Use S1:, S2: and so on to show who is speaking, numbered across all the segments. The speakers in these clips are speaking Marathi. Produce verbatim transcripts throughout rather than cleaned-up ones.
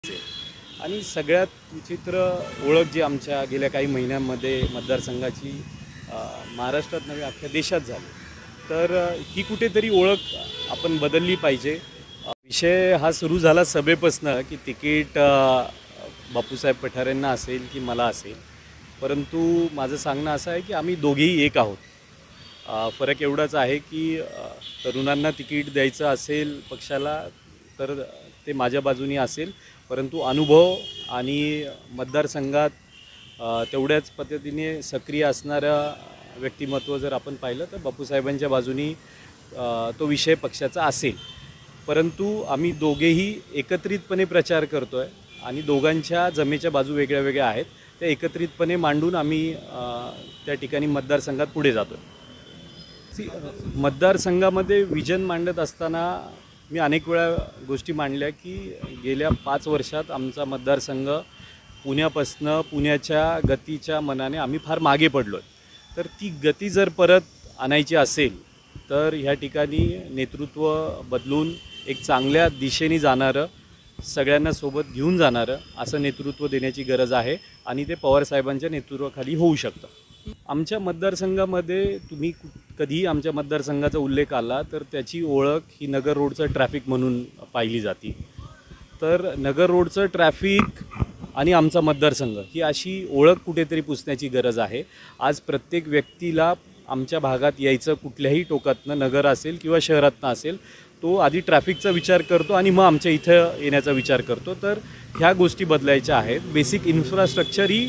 S1: आणि सगळ्यात विचित्र ओळख जी आमच्या गेल्या काही महिन्यांमध्ये मतदारसंघाची महाराष्ट्रात नव्हे अख्ख्या देशात झाली, तर ही कुठेतरी ओळख आपण बदलली पाहिजे। विषय हा सुरू झाला सभेपासून की तिकीट बापूसाहेब पठारेंना असेल की मला असेल, परंतु माझं सांगणं असं आहे की आम्ही दोघेही एक आहोत। फरक एवढाच आहे की तरुणांना तिकीट द्यायचं असेल पक्षाला तर ते माझ्या बाजूनी असेल, परंतु अनुभव आणि मतदारसंघात तेवढ्याच पद्धतीने सक्रिय असणारं व्यक्तिमत्व जर आपण पाहिलं तर बापूसाहेबांच्या बाजूनी तो विषय पक्षाचा असेल। परंतु आम्ही दोघेही एकत्रितपणे प्रचार करतो आहे आणि दोघांच्या जमेच्या बाजू वेगळ्या वेगळ्या आहेत, त्या एकत्रितपणे मांडून आम्ही त्या ठिकाणी मतदारसंघात पुढे जातो। मतदारसंघामध्ये विजन मांडत असताना मी अनेक वेळा गोष्टी मांडल्या की गेल्या पाच वर्षात आमचा मतदारसंघ पुण्यापासनं पुण्याच्या गतीच्या मनाने आम्ही फार मागे पडलो आहे। तर ती गती जर परत आणायची असेल तर ह्या ठिकाणी नेतृत्व बदलून एक चांगल्या दिशेने जाणारं, सगळ्यांना सोबत घेऊन जाणारं असं नेतृत्व देण्याची गरज आहे आणि ते पवारसाहेबांच्या नेतृत्वाखाली होऊ शकतं। आमच्या मतदारसंघामध्ये तुम्ही कधीही आमच्या मतदारसंघाचा उल्लेख आला तर त्याची ओळख ही नगर रोडचं ट्रॅफिक म्हणून पाहिली जाते। तर नगर रोडचं ट्रॅफिक आणि आमचा मतदारसंघ ही अशी ओळख कुठेतरी पुसण्याची गरज आहे। आज प्रत्येक व्यक्तीला आमच्या भागात यायचं कुठल्याही टोकातनं, नगर असेल किंवा शहरातनं असेल, तो आधी ट्रॅफिकचा विचार करतो आणि मग आमच्या इथं येण्याचा विचार करतो। तर ह्या गोष्टी बदलायच्या आहेत। बेसिक इन्फ्रास्ट्रक्चर ही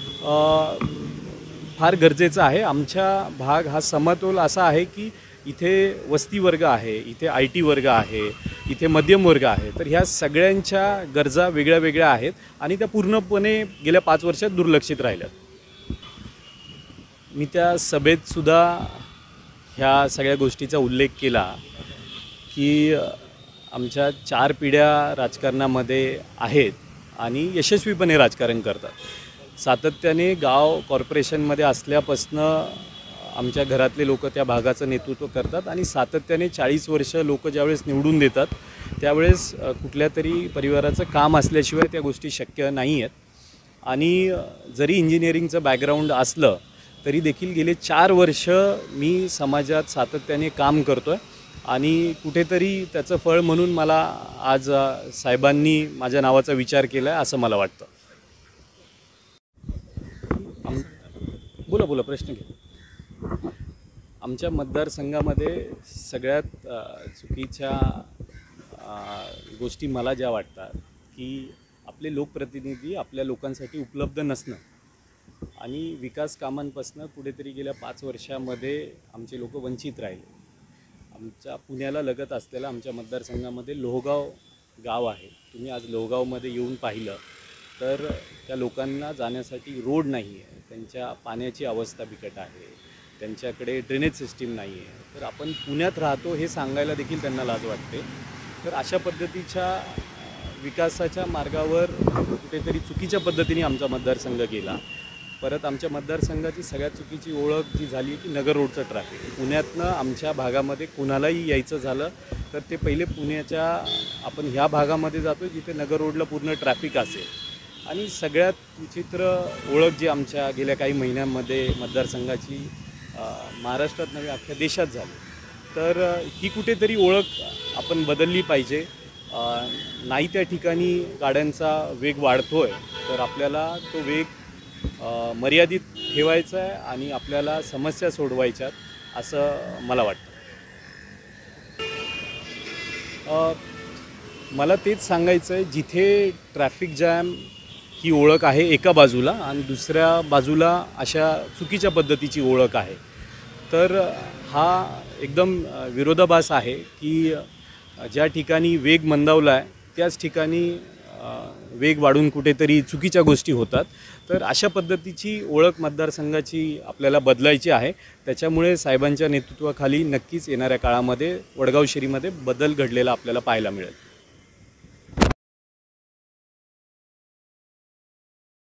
S1: फार गरजेचं आहे। आमच्या भाग हा समतोल असा आहे की इथे वस्ती वर्ग आहे, इथे आय टी वर्ग आहे, इथे मध्यम वर्ग आहे। तर ह्या सगळ्यांच्या गरजा वेगळ्या वेगळ्या आहेत आणि त्या पूर्णपणे गेल्या पाच वर्षात दुर्लक्षित राहिल्यात। मी त्या सभेतसुद्धा ह्या सगळ्या गोष्टीचा उल्लेख केला की आमच्या चार पिढ्या राजकारणामध्ये आहेत आणि यशस्वीपणे राजकारण करतात। सातत्याने गाव कॉर्पोरेशनमध्ये असल्यापासनं आमच्या घरातले लोक त्या भागाचं नेतृत्व करतात आणि सातत्याने चाळीस वर्ष लोक ज्यावेळेस निवडून देतात त्यावेळेस कुठल्या तरी परिवाराचं काम असल्याशिवाय त्या गोष्टी शक्य नाही आहेत। आणि जरी इंजिनिअरिंगचं बॅकग्राऊंड असलं तरी देखील गेले चार वर्ष मी समाजात सातत्याने काम करतो आहे आणि कुठेतरी त्याचं फळ म्हणून मला आज साहेबांनी माझ्या नावाचा विचार केला आहे असं मला वाटतं। बोला बोला प्रश्न घ्या। आमच्या मतदारसंघामध्ये सगळ्यात चुकीच्या गोष्टी मला ज्या वाटतात की आपले लोकप्रतिनिधी आपल्या लोकांसाठी उपलब्ध नसणं आणि विकास कामांपासून कुठेतरी गेल्या पाच वर्षामध्ये आमचे लोक वंचित राहिले। आमच्या पुण्याला लगत असलेल्या आमच्या मतदारसंघामध्ये लोहगाव गाव आहे। तुम्ही आज लोहगावमध्ये येऊन पाहिलं तर त्या लोकांना जाण्यासाठी रोड नाही आहे, त्यांच्या पाण्याची अवस्था बिकट आहे, त्यांच्याकडे ड्रेनेज सिस्टीम नाही आहे। तर आपण पुण्यात राहतो हे सांगायला देखील त्यांना लाज वाटते। तर अशा पद्धतीच्या विकासाच्या मार्गावर कुठेतरी चुकीच्या पद्धतीने आमचा मतदारसंघ गेला। परत आमच्या मतदारसंघाची सगळ्यात चुकीची ओळख जी झाली की नगर रोडचं ट्रॅफिक। पुण्यातनं आमच्या भागामध्ये कुणालाही यायचं झालं तर ते पहिले पुण्याच्या आपण ह्या भागामध्ये जातो जिथे नगर रोडला पूर्ण ट्रॅफिक असेल। आणि सगळ्यात विचित्र ओळख जी आमच्या गेल्या काही महिन्यांमध्ये मतदारसंघाची महाराष्ट्रात नव्हे अख्ख्या देशात झाली, तर ही कुठेतरी ओळख आपण बदलली पाहिजे। नाही त्या ठिकाणी गाड्यांचा वेग वाढतो आहे तर आपल्याला तो वेग मर्यादित ठेवायचा आहे आणि आपल्याला समस्या सोडवायच्यात असं मला वाटतं। मला तेच सांगायचं आहे, जिथे ट्रॅफिक जॅम ही ओळख आहे एका बाजूला आणि दुसऱ्या बाजूला अशा चुकीच्या पद्धतीची ओळख आहे, तर हा एकदम विरोधाभास आहे की ज्या ठिकाणी वेग मंदावला आहे त्याच ठिकाणी वेग वाढून कुठेतरी चुकीच्या गोष्टी होतात। तर अशा पद्धतीची ओळख मतदारसंघाची आपल्याला बदलायची आहे। त्याच्यामुळे साहेबांच्या नेतृत्वाखाली नक्कीच येणाऱ्या काळामध्ये वडगाव शहरीमध्ये बदल घडलेला आपल्याला पाहायला मिळेल।